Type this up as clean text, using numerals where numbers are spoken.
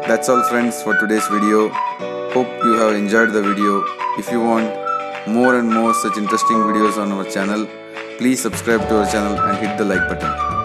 That's all friends for today's video. Hope you have enjoyed the video. If you want more and more such interesting videos on our channel, please subscribe to our channel and hit the like button.